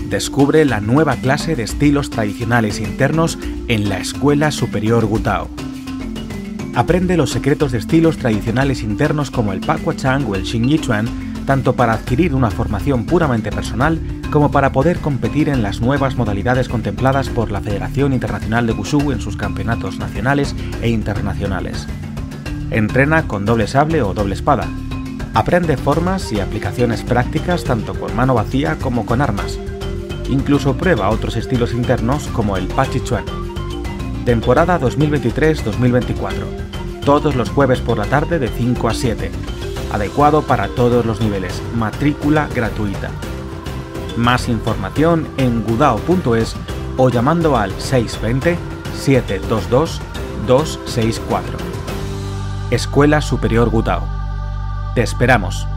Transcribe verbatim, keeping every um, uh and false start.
Descubre la nueva clase de estilos tradicionales internos en la Escuela Superior Gutao. Aprende los secretos de estilos tradicionales internos como el Pakwachang o el Xingyichuan, tanto para adquirir una formación puramente personal como para poder competir en las nuevas modalidades contempladas por la Federación Internacional de Wushu en sus campeonatos nacionales e internacionales. Entrena con doble sable o doble espada. Aprende formas y aplicaciones prácticas tanto con mano vacía como con armas. Incluso prueba otros estilos internos como el Pachichuan. Temporada dos mil veintitrés dos mil veinticuatro. Todos los jueves por la tarde de cinco a siete. Adecuado para todos los niveles. Matrícula gratuita. Más información en gudao punto es o llamando al seis dos cero, siete dos dos, dos seis cuatro. Escuela Superior Gutao. Te esperamos.